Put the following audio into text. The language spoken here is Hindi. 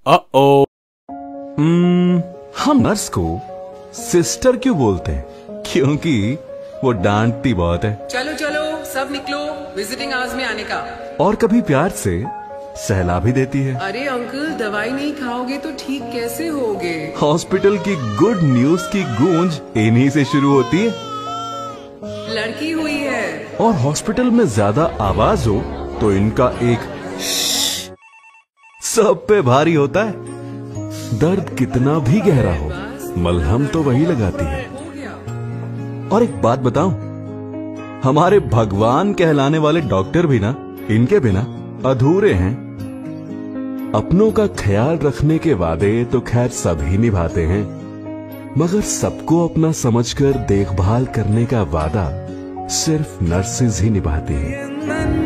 ओ हम नर्स को सिस्टर क्यों बोलते हैं? क्योंकि वो डांटती बहुत है। चलो चलो सब निकलो, विजिटिंग आवर्स में आने का। और कभी प्यार से सहला भी देती है। अरे अंकल, दवाई नहीं खाओगे तो ठीक कैसे होगे? हॉस्पिटल की गुड न्यूज की गूंज इन्हीं से शुरू होती है। लड़की हुई है। और हॉस्पिटल में ज्यादा आवाज हो तो इनका एक सब पे भारी होता है। दर्द कितना भी गहरा हो, मलहम तो वही लगाती है। और एक बात बताऊं, हमारे भगवान कहलाने वाले डॉक्टर भी ना इनके बिना अधूरे हैं। अपनों का ख्याल रखने के वादे तो खैर सभी निभाते हैं, मगर सबको अपना समझकर देखभाल करने का वादा सिर्फ नर्सेज ही निभाती हैं।